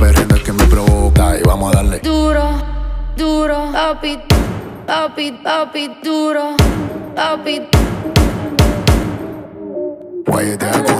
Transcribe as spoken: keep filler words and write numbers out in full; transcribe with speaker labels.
Speaker 1: perreando es que me provoca y vamos a darle.
Speaker 2: Duro, duro, papi, papi, papi, duro, papi.
Speaker 1: Guayetea